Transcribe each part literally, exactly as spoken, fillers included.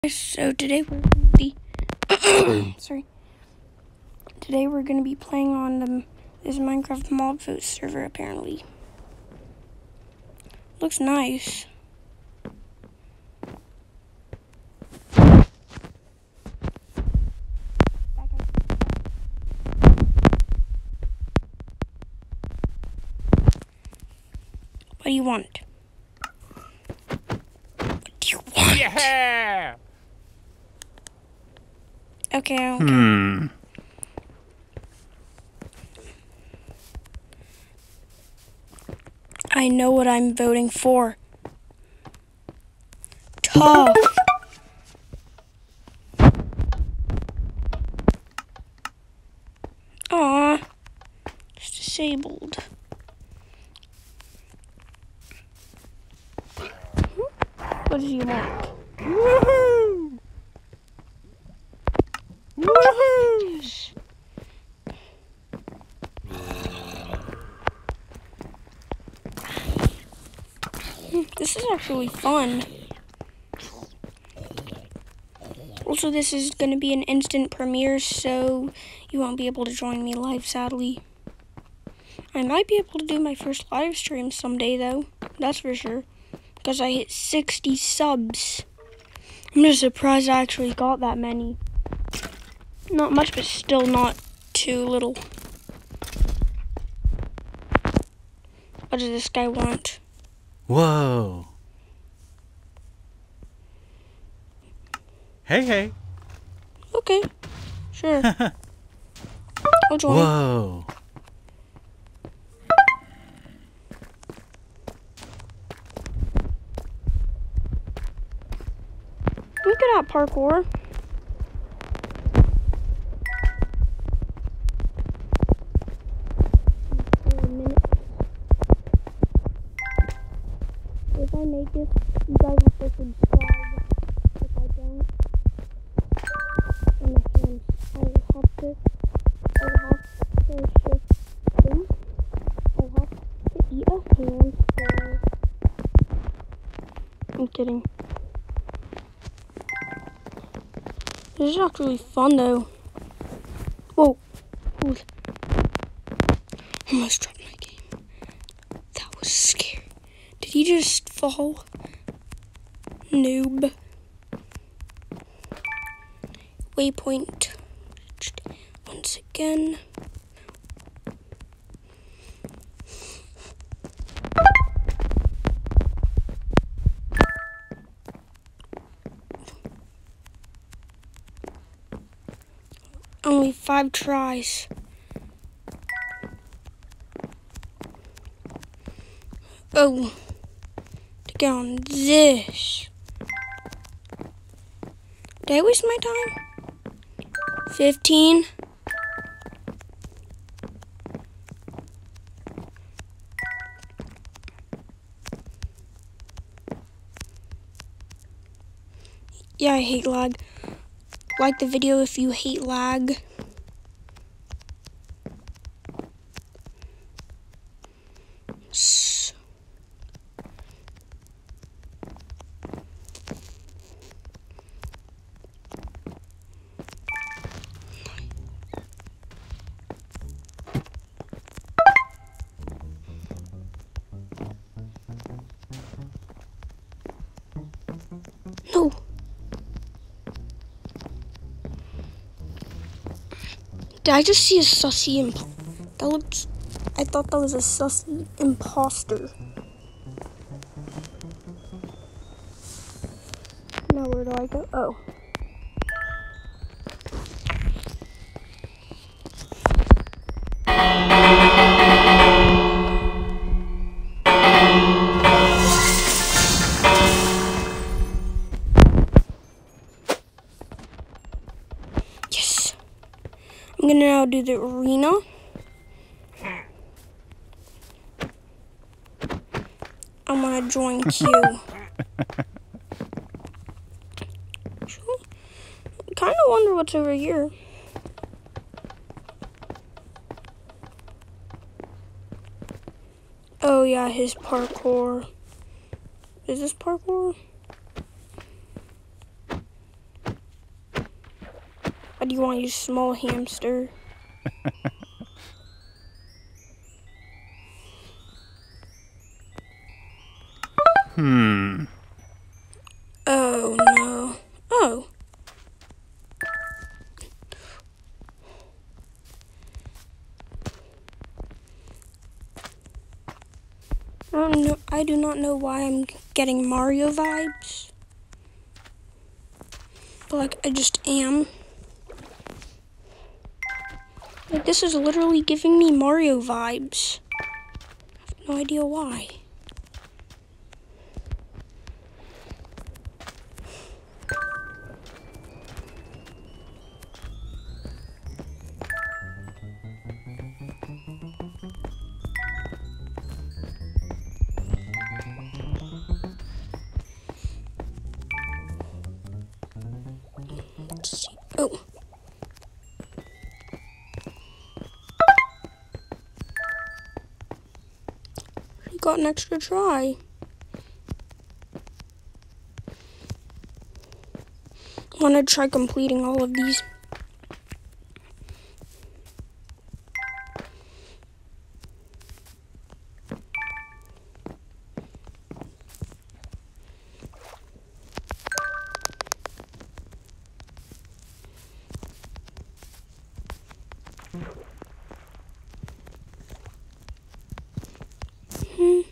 So today we're gonna be sorry. Today we're gonna be playing on the this Minecraft mob vote server. Apparently, looks nice. What do you want? What do you want? Yeah. Okay. I don't Hmm. I know what I'm voting for. Tough. Aw, it's disabled. What do you want? Woohoo! Woohoo! Yes. This is actually fun. Also, this is going to be an instant premiere, so you won't be able to join me live, sadly. I might be able to do my first live stream someday, though. That's for sure. Because I hit sixty subs. I'm just surprised I actually got that many. Not much, but still not too little. What does this guy want? Whoa. Hey, hey. Okay, sure. I'll join. Whoa. We could have parkour. If I make it, you guys have to subscribe. If I don't, and then I will have to, I will have to shift things. I have to eat a hamster. I'm kidding. This is actually fun though. Whoa. Ooh. Almost dropped my game. That was scary. Did he just fall? Noob. Waypoint. Once again. Only five tries. Oh, to get on this. Did I waste my time? Fifteen. Yeah, I hate lag. Like the video if you hate lag. S No. Did I just see a sussy imp? That looks. I thought that was a sussy imposter. Now where do I go? Oh. Yes. I'm gonna now do the arena. I'm gonna join queue. Kind of wonder what's over here. Oh yeah, his parkour. Is this parkour? Or do you want to use small hamster? Hmm. Oh no. Oh. I don't know. I do not know why I'm getting Mario vibes. But like, I just am. Like, this is literally giving me Mario vibes. I have no idea why. Let's see. Oh. You got an extra try. Want to try completing all of these? Hmm.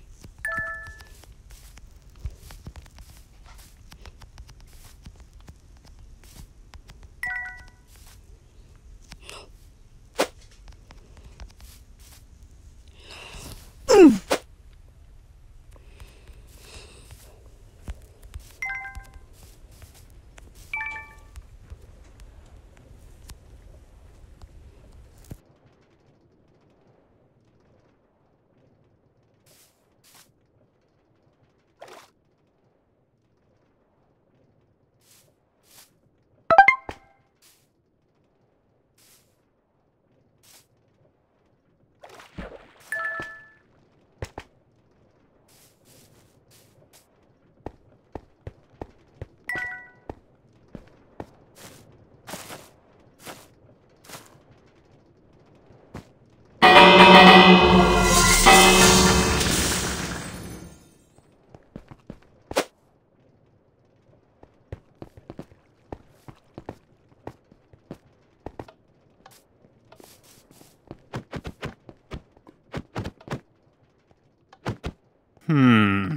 Hmm.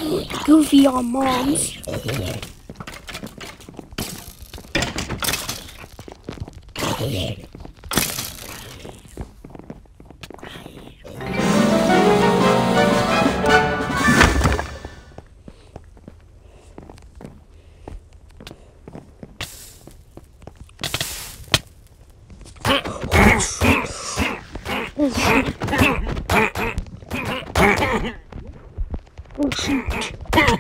Goofy on moms. Oh shoot. Oh shoot.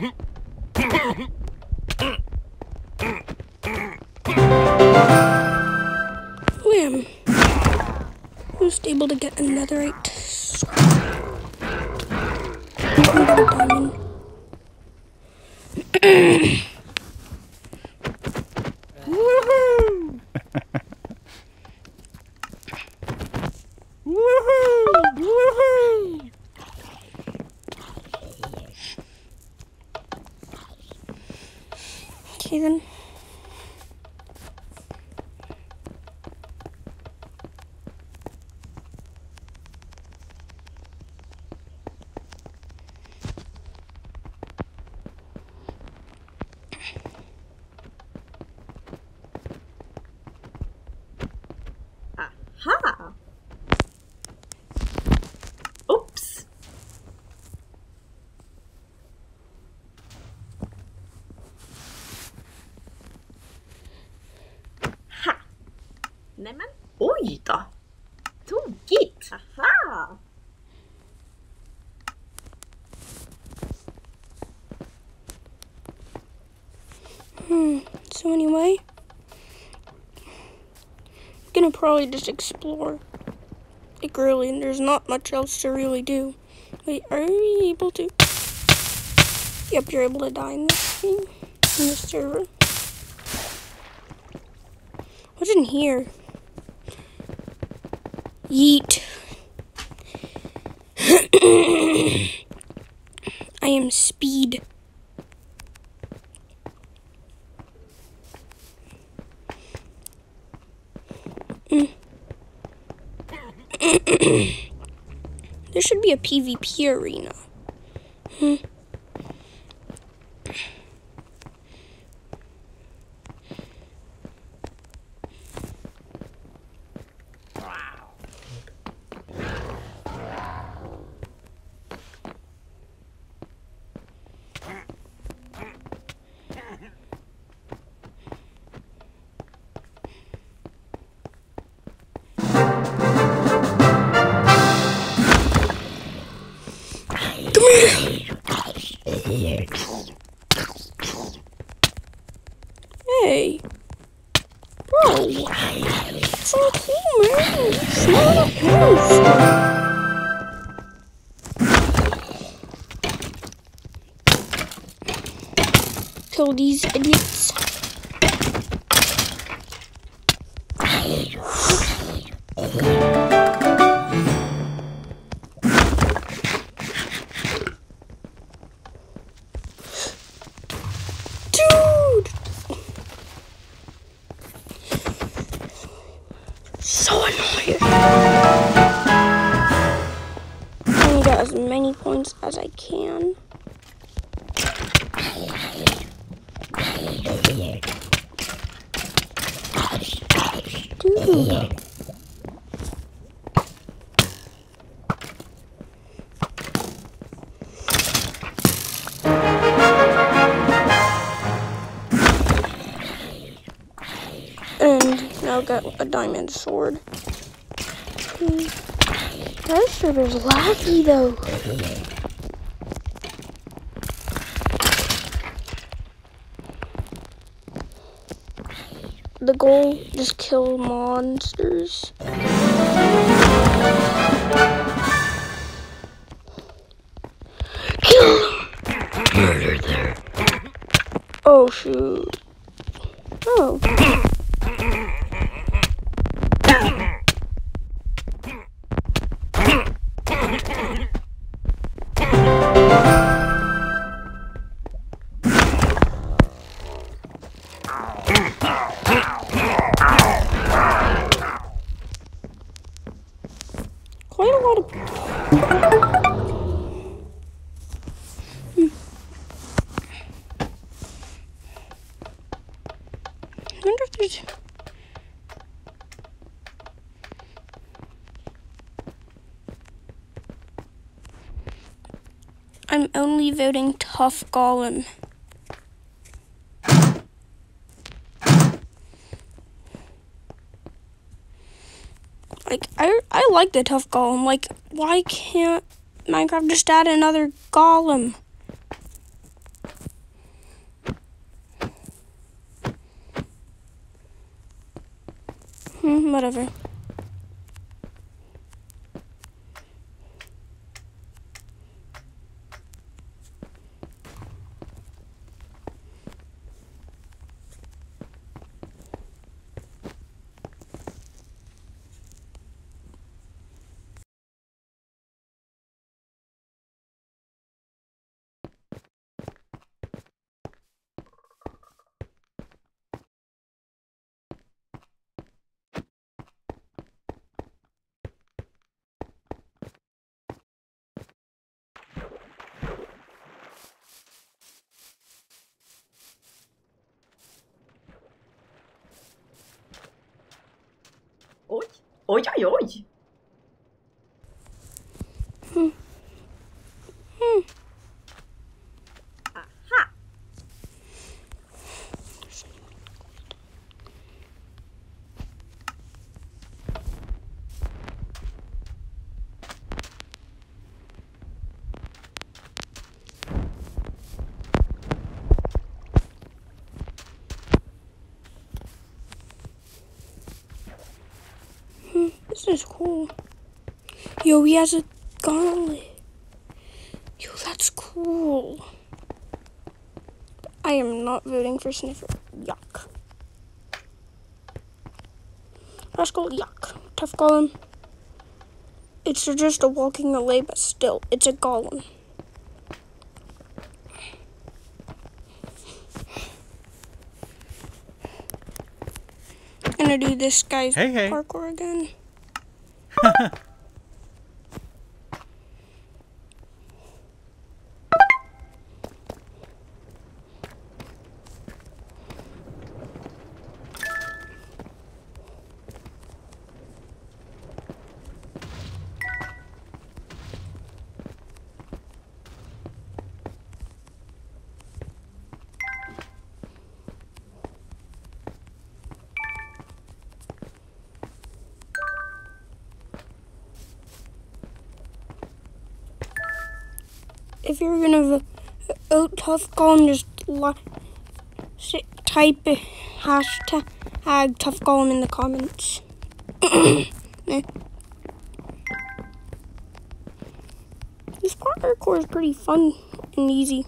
Wham! I was able to get netherite sword. Diamond. Woohoo! Woohoo! Woohoo! Okay then. Aha! Oops! Ha! Nämen, oj då! Tokigt! Aha! Hmm. So anyway, I'm gonna probably just explore. Like really, and there's not much else to really do. Wait, are we able to? Yep, you're able to die in this game, in this server. What's in here? Yeet. I am speed. Mm. There should be a PvP arena. Hmm. Hey. Bro. It's so cool, man. It's not a post. Kill these idiots. Dude! So annoying. I'm gonna get as many points as I can. Dude. And now got a diamond sword. Hmm. That server's laggy though. The goal, just kill monsters. Kill them! Murder them. Oh shoot. Oh. Quite a lot of... Hmm. What? I'm only voting Tough Golem. Like, I, I like the Tough Golem. Like, why can't Minecraft just add another golem? Hmm, whatever. Oj, oj, oj, oj. Hmm. Hmm. Aha. Hmm, this is cool. Yo, he has a gauntlet. Yo, that's cool. I am not voting for Sniffer. Yuck. Rascal, yuck. Tough Golem. It's just a walking away, but still, it's a golem. I'm gonna do this guy's Hey, hey. parkour again. If you're gonna vote Tough Golem, just li- type hashtag Tough Golem in the comments. This parkour is pretty fun and easy.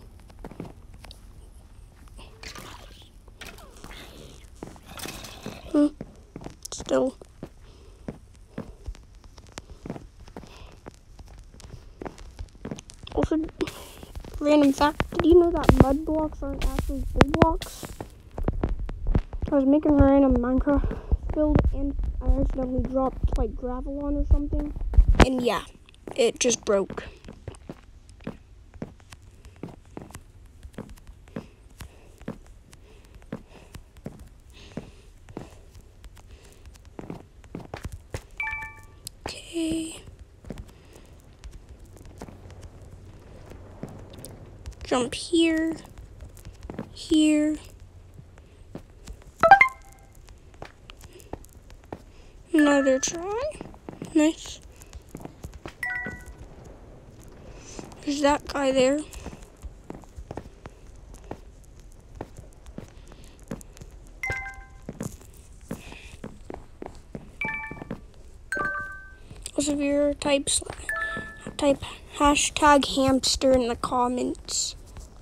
Hmm. Still. Also, random fact, did you know that mud blocks aren't actually full blocks? I was making a random Minecraft build and I accidentally dropped like gravel on or something. And yeah, it just broke. Okay. Jump here, here. Another try. Nice. There's that guy there. Also, if you're type, type hashtag hamster in the comments.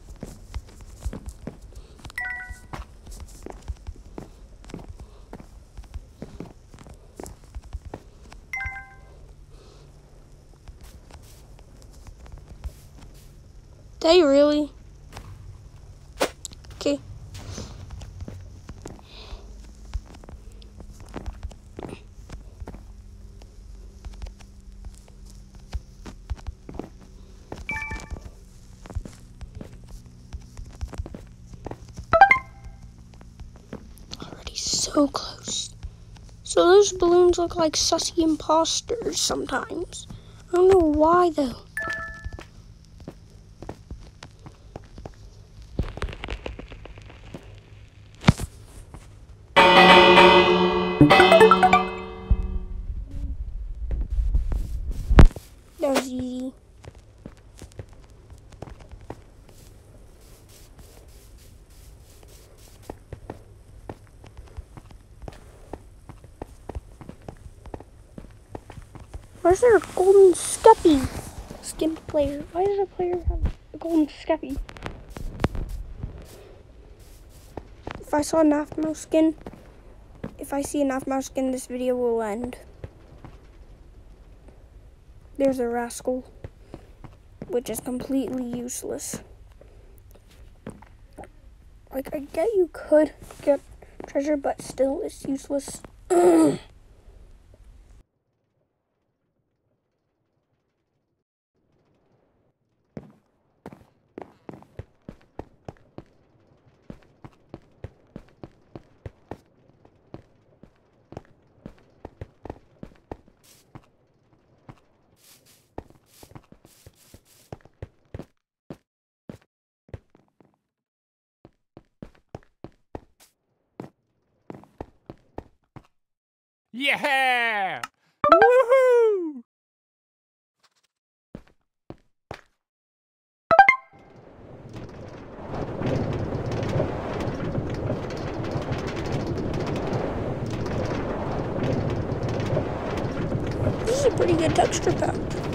Did you really? Okay. Already so so close. So those balloons look like sussy imposters sometimes. I don't know why though. That was easy. Why is there a golden skeppy skin player? Why does a player have a golden skeppy? If I saw an N A F mouse skin, if I see an N A F mouse skin, this video will end. There's a rascal, which is completely useless. Like, I get you could get treasure, but still, it's useless. Yeah! Woohoo! This is a pretty good texture pack.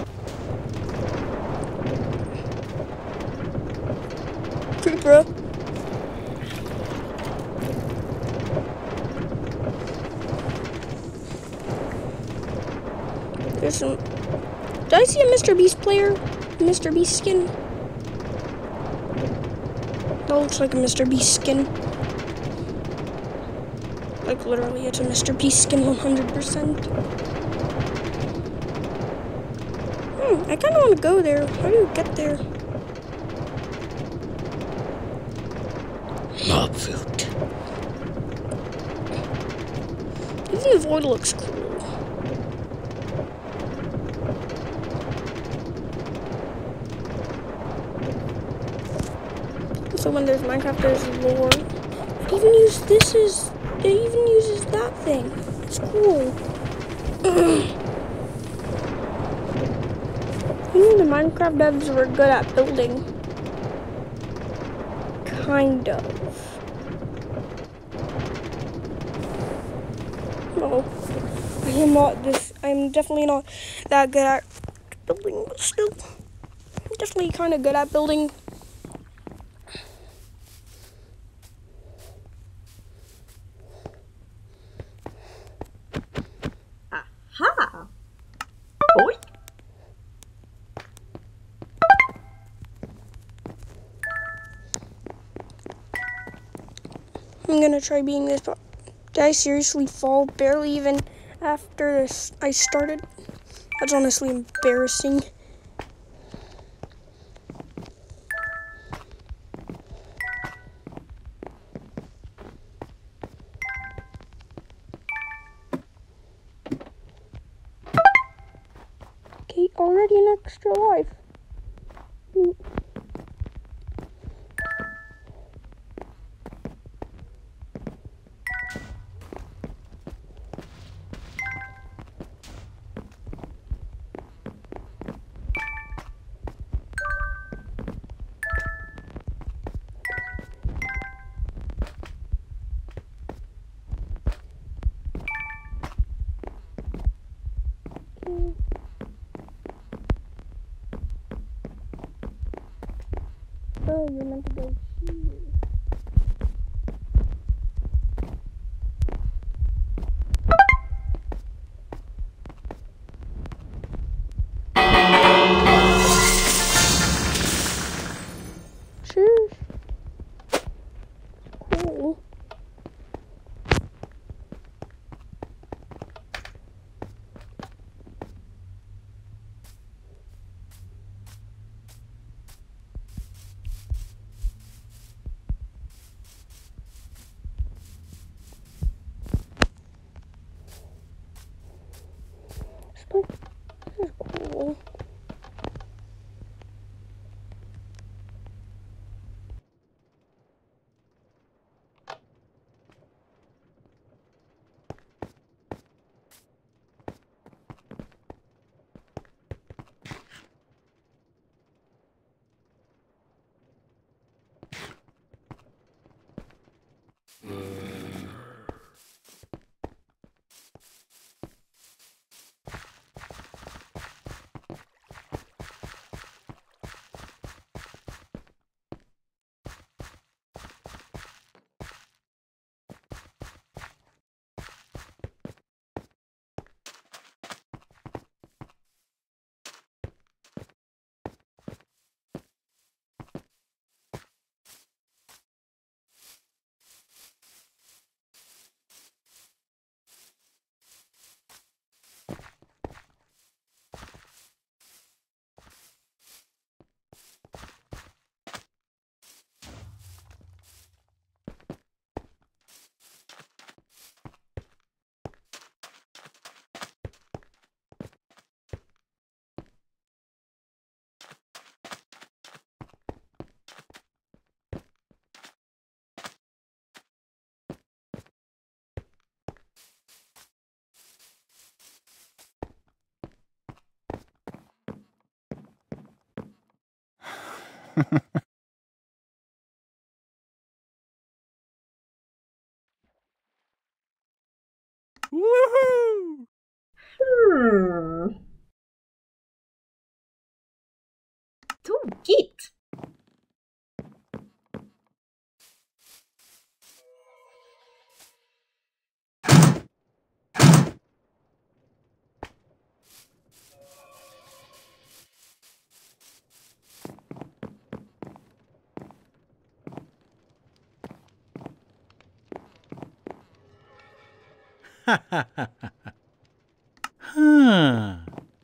Creeper. There's some. Did I see a Mister Beast player? Mister Beast skin? That looks like a Mister Beast skin. Like literally, it's a Mister Beast skin one hundred percent. Hmm, I kind of want to go there. How do you get there? Mob fruit. Even the void looks cool. So when there's Minecraft, there's lore. It even use this is it even uses that thing. It's cool. You know the Minecraft devs were good at building. Kind of. No, I am not this. I am definitely not that good at building, but still, I'm definitely kind of good at building. Aha! Oi! I'm gonna try being this, but did I seriously fall barely even after this I started? That's honestly embarrassing. Okay, already an extra life. Mm. Oh, you're meant to go here. Sure. Cool. Woohoo! Hmm. Tokigt! huh.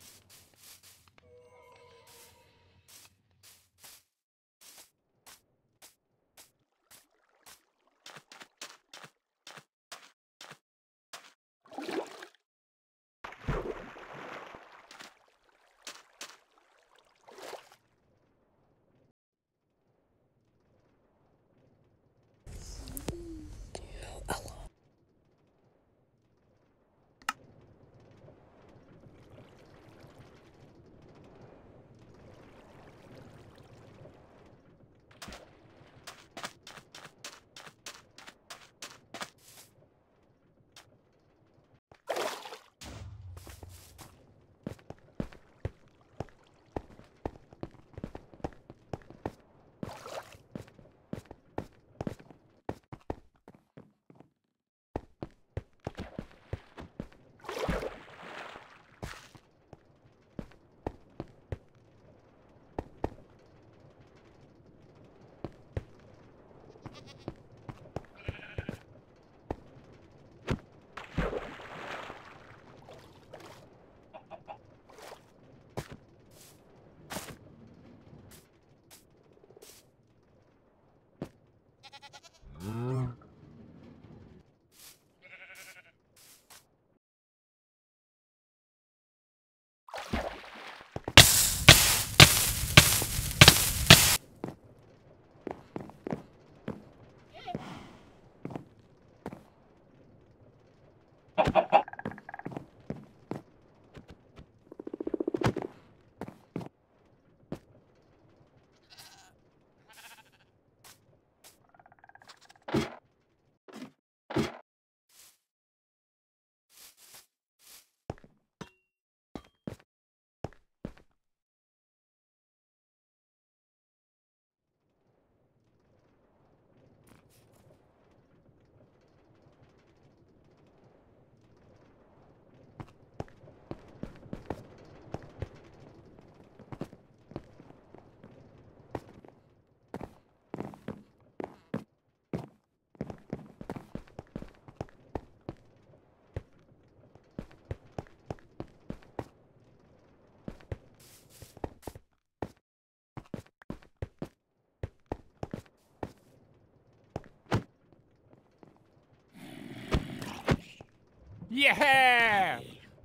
Yeah!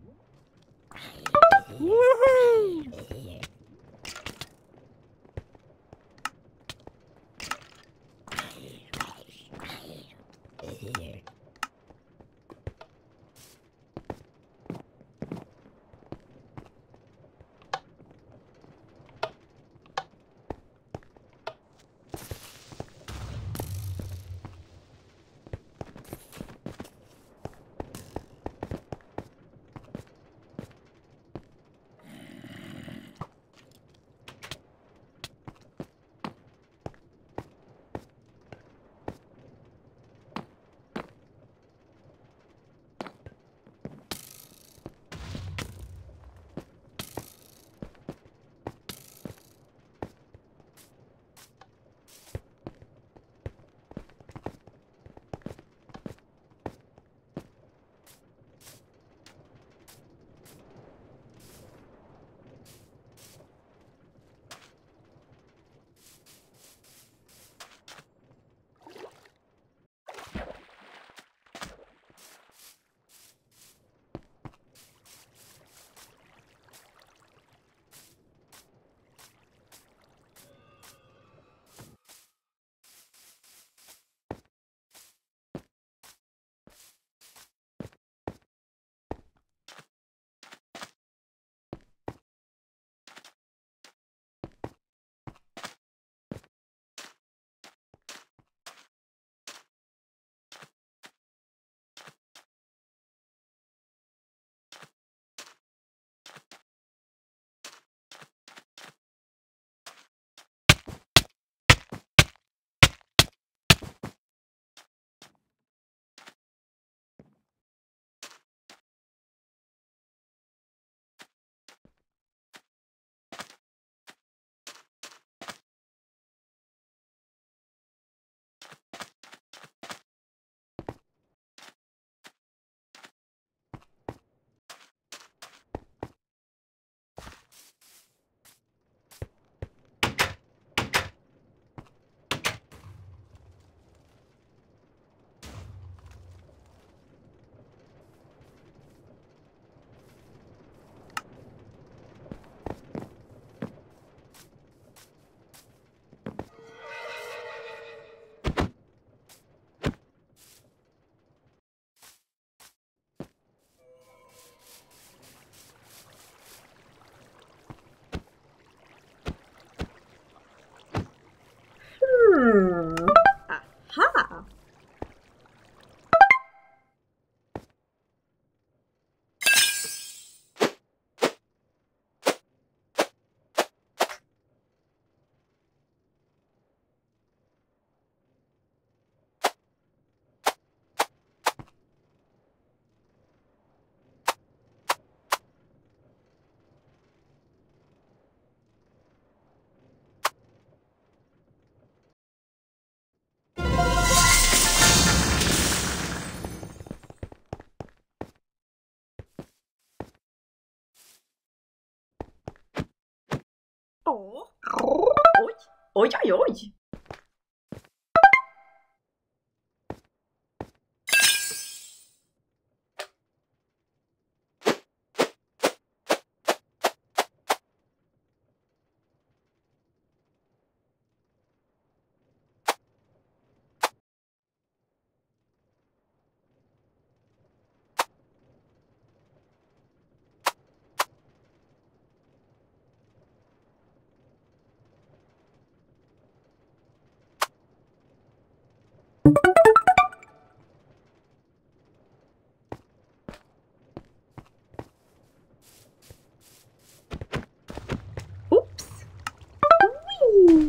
Woohoo! Oj, oj, oj! Oops! Whee!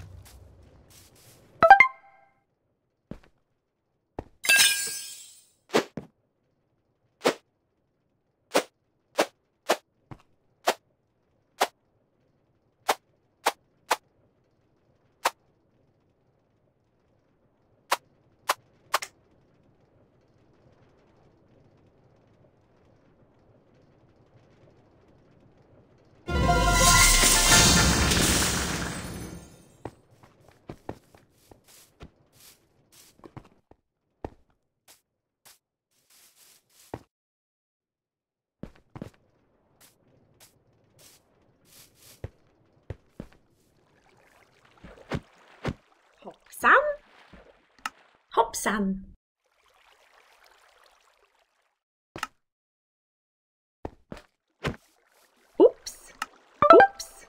Hoppsan! Hoppsan! Oops! Oops!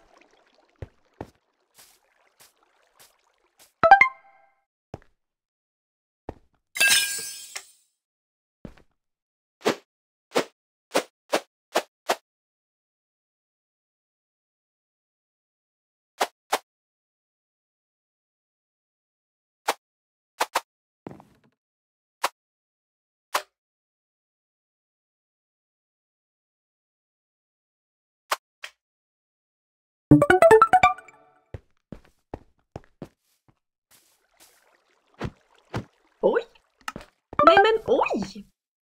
Oj! Nej men oj!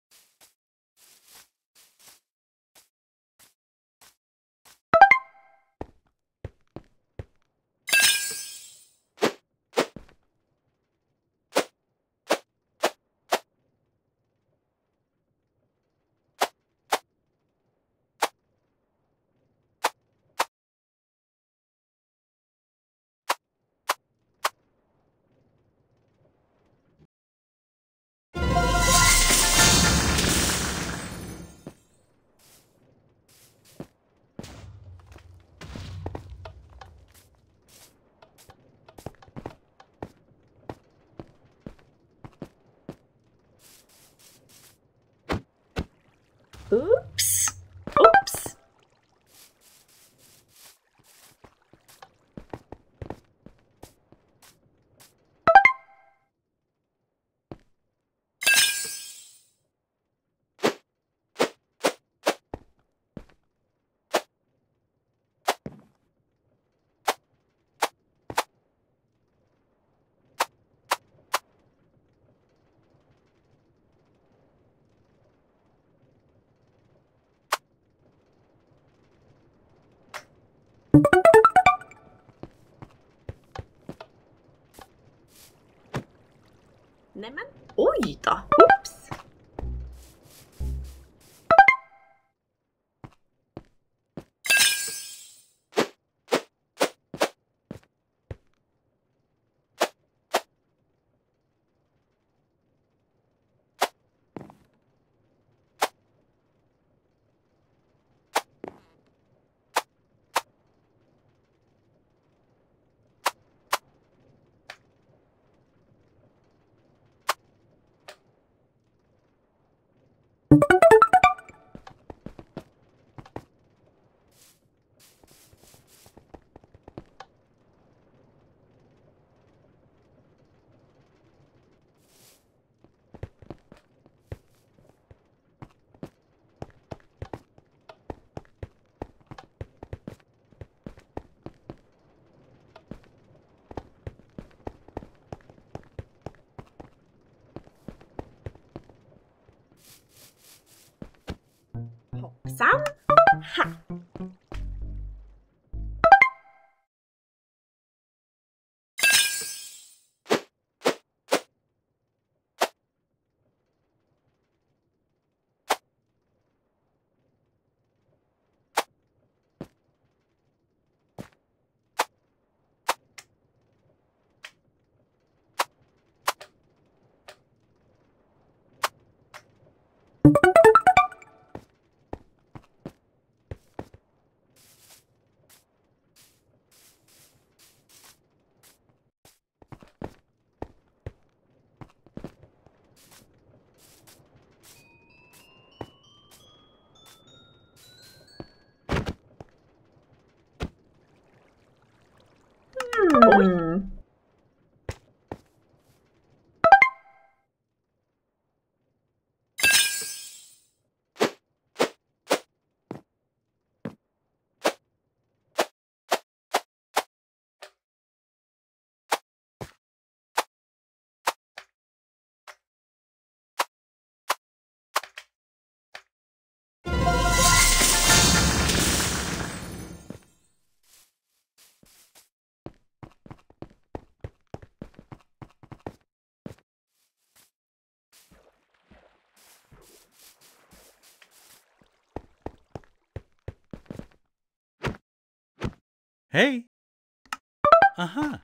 Oops! Oops! Nämen, oj då! Oops! Hoppsan! Ha! Hmm. Hey. Uh-huh.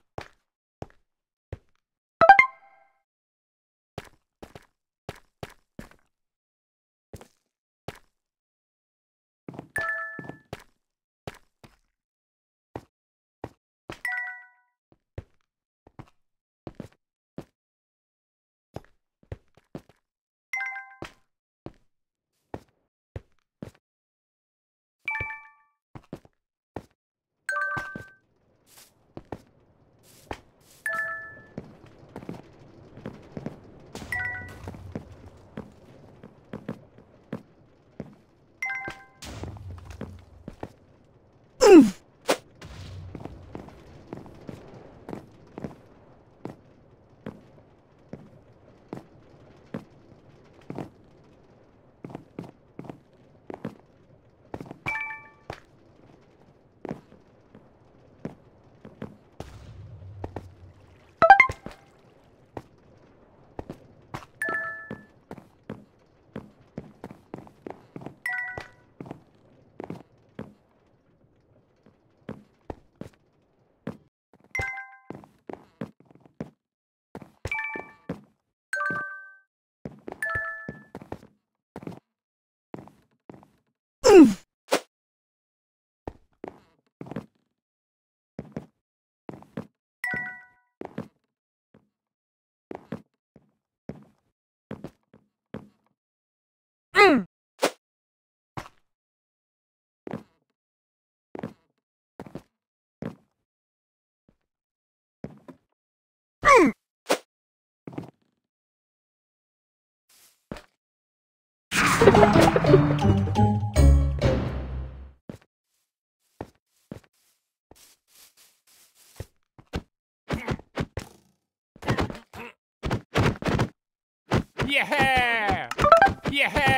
Yeah! Yeah!